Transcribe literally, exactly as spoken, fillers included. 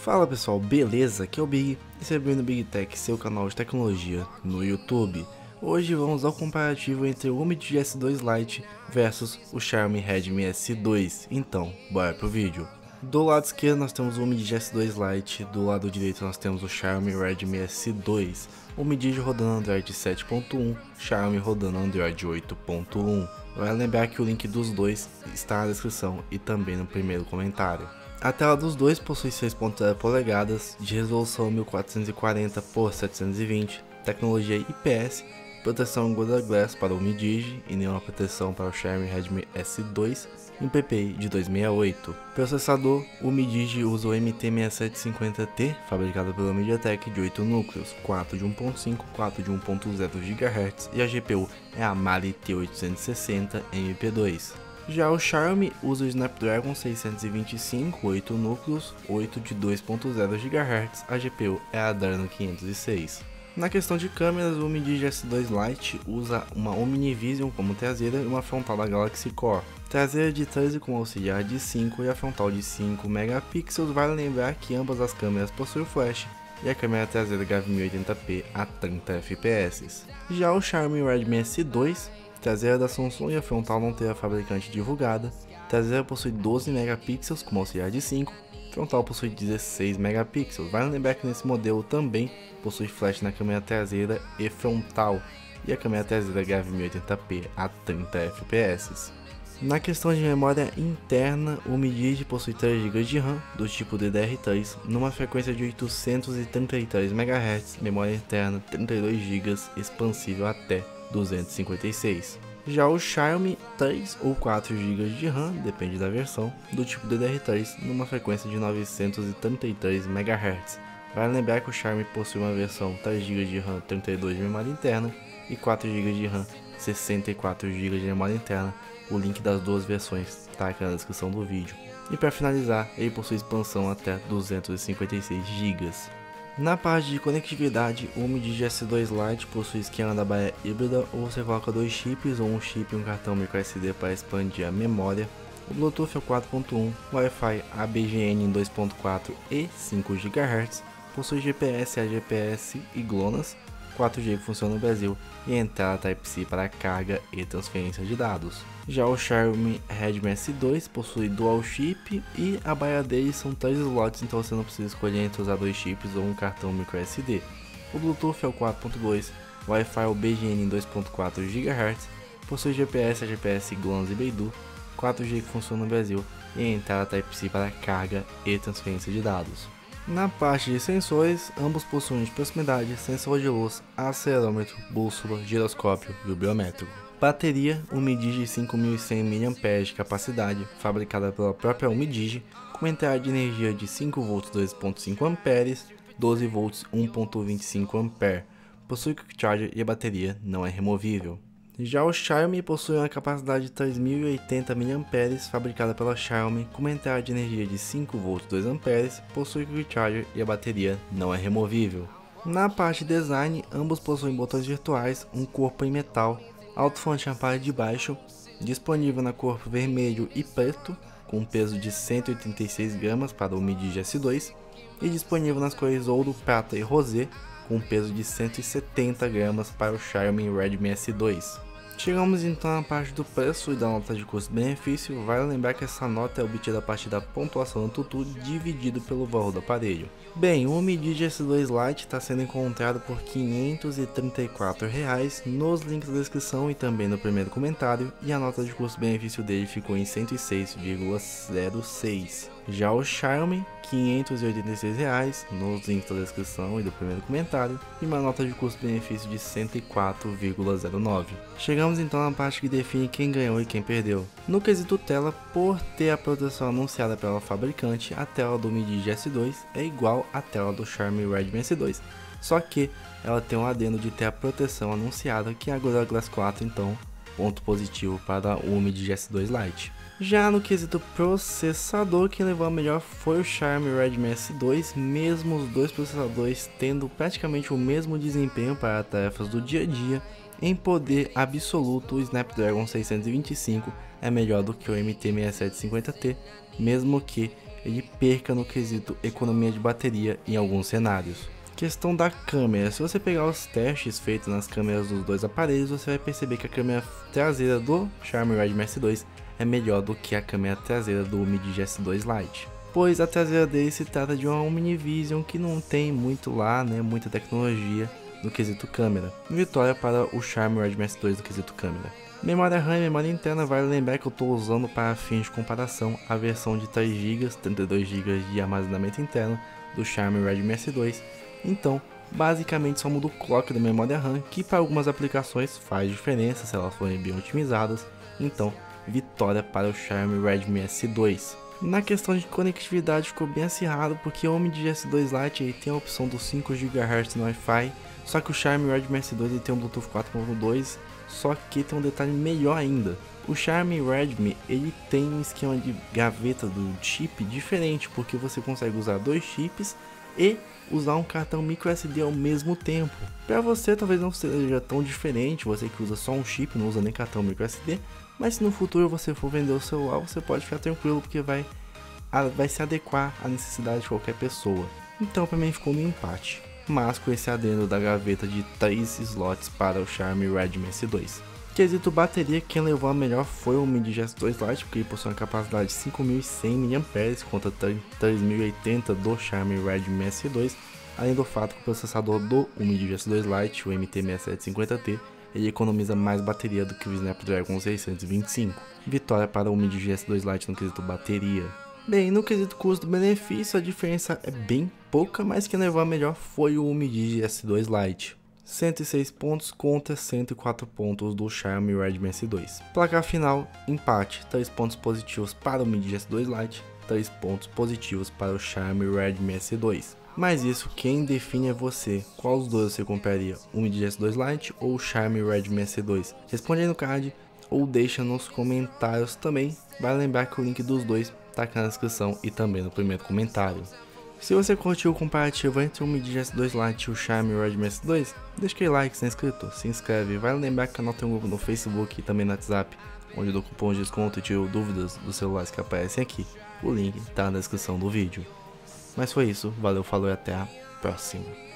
Fala pessoal, beleza? Aqui é o Big e seja bem-vindo no Big Tech, seu canal de tecnologia no YouTube. Hoje vamos ao comparativo entre o Umid G S dois Lite versus o Xiaomi Redmi S dois. Então, bora pro vídeo. Do lado esquerdo nós temos o Umid G S dois Lite, do lado direito nós temos o Xiaomi Redmi S dois. Umid rodando Android sete ponto um, Xiaomi rodando Android oito ponto um. Vale lembrar que o link dos dois está na descrição e também no primeiro comentário. A tela dos dois possui seis ponto zero polegadas, de resolução mil quatrocentos e quarenta por setecentos e vinte, tecnologia I P S, proteção Gorilla Glass para o Umid e nenhuma proteção para o Xiaomi Redmi S dois, e um P P I de duzentos e sessenta e oito. Processador, o Umid usa o M T seis sete cinco zero T, fabricado pela MediaTek, de oito núcleos, quatro de um ponto cinco, quatro de um ponto zero gigahertz, e a G P U é a Mali T oitocentos e sessenta M P dois. Já o Xiaomi usa o Snapdragon seiscentos e vinte e cinco, oito núcleos, oito de dois ponto zero gigahertz, a G P U é a Adreno quinhentos e seis. Na questão de câmeras, o Umid G S dois Lite usa uma OmniVision como traseira e uma frontal da Galaxy Core. Traseira de treze com auxiliar de cinco e a frontal de cinco megapixels. Vale lembrar que ambas as câmeras possuem flash e a câmera traseira grava em mil e oitenta p a trinta F P S. Já o Xiaomi Redmi S dois, traseira da Samsung e a frontal não tem a fabricante divulgada. Traseira possui doze megapixels com auxiliar de cinco, frontal possui dezesseis megapixels. Vale lembrar que nesse modelo também possui flash na câmera traseira e frontal, e a câmera traseira grava em mil e oitenta p a trinta F P S. Na questão de memória interna, o Umid possui três gigas de RAM do tipo D D R três, numa frequência de oitocentos e trinta e três megahertz, memória interna trinta e dois gigas, expansível até duzentos e cinquenta e seis. Já o Xiaomi, três ou quatro gigas de RAM, depende da versão, do tipo D D R três, numa frequência de novecentos e trinta e três megahertz. Vale lembrar que o Xiaomi possui uma versão três gigas de RAM, trinta e dois de memória interna e quatro gigas de RAM, sessenta e quatro gigas de memória interna. O link das duas versões está aqui na descrição do vídeo. E para finalizar, ele possui expansão até duzentos e cinquenta e seis gigas. Na parte de conectividade, o Umid G S dois Lite possui esquema da baia híbrida, ou você coloca dois chips ou um chip e um cartão microSD para expandir a memória. O Bluetooth é o quatro ponto um, Wi-Fi A B G N em dois ponto quatro e cinco gigahertz, possui G P S, A G P S e GLONASS, quatro G que funciona no Brasil e entrada Type-C para carga e transferência de dados. Já o Xiaomi Redmi S dois possui Dual Chip e a baia dele são três slots, então você não precisa escolher entre usar dois chips ou um cartão microSD. O Bluetooth é o quatro ponto dois, Wi-Fi é o B G N em dois ponto quatro gigahertz, possui G P S, A G P S, GLONASS e Beidou, quatro G que funciona no Brasil e entrada Type-C para carga e transferência de dados. Na parte de sensores, ambos possuem de proximidade, sensor de luz, acelerômetro, bússola, giroscópio e o biométrico. Bateria, Umid de cinco mil e cem miliampères-hora de capacidade, fabricada pela própria Umid, com entrada de energia de cinco volts dois ponto cinco amperes, doze volts um ponto vinte e cinco amperes. Possui Quick Charger e a bateria não é removível. Já o Xiaomi possui uma capacidade de três mil e oitenta miliampères-hora, fabricada pela Xiaomi, com uma entrada de energia de cinco volts dois amperes, possui Quick Charger e a bateria não é removível. Na parte de design, ambos possuem botões virtuais, um corpo em metal, alto-falante na parte de baixo, disponível na cor vermelho e preto, com peso de cento e oitenta e seis gramas para o Umid G S dois, e disponível nas cores ouro, prata e rosé, com peso de cento e setenta gramas para o Xiaomi Redmi S dois. Chegamos então na parte do preço e da nota de custo-benefício. Vale lembrar que essa nota é obtida a partir da pontuação do Tutu dividido pelo valor do aparelho. Bem, o Umid G S dois Lite está sendo encontrado por quinhentos e trinta e quatro reais nos links da descrição e também no primeiro comentário, e a nota de custo-benefício dele ficou em cento e seis vírgula zero seis. Já o Xiaomi, quinhentos e oitenta e seis reais nos links da descrição e do primeiro comentário, e uma nota de custo-benefício de cento e quatro vírgula zero nove. Chegamos então na parte que define quem ganhou e quem perdeu. No quesito tela, por ter a proteção anunciada pela fabricante, a tela do Umid G S dois é igual à tela do Xiaomi Redmi S dois, só que ela tem um adendo de ter a proteção anunciada, que é a Gorilla Glass quatro, então ponto positivo para o Umid G S dois Lite. Já no quesito processador, quem levou a melhor foi o Xiaomi Redmi S dois, mesmo os dois processadores tendo praticamente o mesmo desempenho para tarefas do dia a dia. Em poder absoluto, o Snapdragon seiscentos e vinte e cinco é melhor do que o M T seis sete cinco zero T, mesmo que ele perca no quesito economia de bateria em alguns cenários. Questão da câmera, se você pegar os testes feitos nas câmeras dos dois aparelhos, você vai perceber que a câmera traseira do Xiaomi Redmi S dois é melhor do que a câmera traseira do Mi Digi S dois Lite, pois a traseira dele se trata de uma Omnivision que não tem muito lá, né, muita tecnologia no quesito câmera. Vitória para o Xiaomi Redmi S dois no quesito câmera. Memória RAM e memória interna, vale lembrar que eu estou usando para fins de comparação a versão de três gigas, trinta e dois gigas de armazenamento interno do Xiaomi Redmi S dois. Então, basicamente só muda o clock da memória RAM, que para algumas aplicações faz diferença se elas forem bem otimizadas. Então, vitória para o Xiaomi Redmi S dois. Na questão de conectividade ficou bem acirrado, porque o Mi Digi S dois Lite ele tem a opção dos cinco gigahertz no Wi-Fi, só que o Xiaomi Redmi S dois ele tem um Bluetooth quatro ponto dois, só que tem um detalhe melhor ainda. O Xiaomi Redmi ele tem um esquema de gaveta do chip diferente, porque você consegue usar dois chips e usar um cartão micro S D ao mesmo tempo. Para você talvez não seja tão diferente, você que usa só um chip, não usa nem cartão micro S D, mas se no futuro você for vender o celular, você pode ficar tranquilo, porque vai, vai se adequar à necessidade de qualquer pessoa. Então para mim ficou um empate, mas com esse adendo da gaveta de três slots para o Xiaomi Redmi S dois. Quesito bateria, quem levou a melhor foi o Mi Digi S dois Lite, porque ele possui uma capacidade de cinco mil e cem miliampères-hora contra três mil e oitenta do Xiaomi Redmi S dois, além do fato que o processador do Mi Digi S dois Lite, o M T seis sete cinco zero T, ele economiza mais bateria do que o Snapdragon seiscentos e vinte e cinco. Vitória para o Mi Digi S dois Lite no quesito bateria. Bem, no quesito custo-benefício a diferença é bem pouca, mas quem levou a melhor foi o Mi Digi S dois Lite. cento e seis pontos contra cento e quatro pontos do Xiaomi Redmi S dois. Placar final, empate, três pontos positivos para o Mi Digi S dois Lite, três pontos positivos para o Xiaomi Redmi S dois. Mas isso quem define é você. Qual dos dois você compraria? O Mi Digi S dois Lite ou o Xiaomi Redmi S dois? Responde aí no card ou deixa nos comentários também. Vale lembrar que o link dos dois está aqui na descrição e também no primeiro comentário. Se você curtiu o comparativo entre o Mi Digi S dois Lite e o Xiaomi Redmi S dois, deixa aquele like, se é inscrito, se inscreve. Vale lembrar que o canal tem um grupo no Facebook e também no WhatsApp, onde eu dou cupom de desconto e tiro dúvidas dos celulares que aparecem aqui. O link está na descrição do vídeo. Mas foi isso, valeu, falou e até a próxima.